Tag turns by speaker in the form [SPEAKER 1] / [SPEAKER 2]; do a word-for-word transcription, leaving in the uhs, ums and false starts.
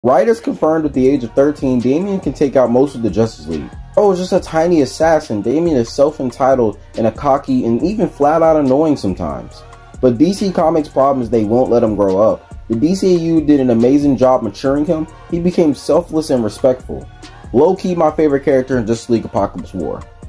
[SPEAKER 1] Writers confirmed at the age of thirteen, Damian can take out most of the Justice League. Oh, it's just a tiny assassin. Damian is self-entitled and a cocky and even flat out annoying sometimes. But D C Comics' problem is they won't let him grow up. The D C A U did an amazing job maturing him. He became selfless and respectful. Low-key my favorite character in Justice League Apocalypse War.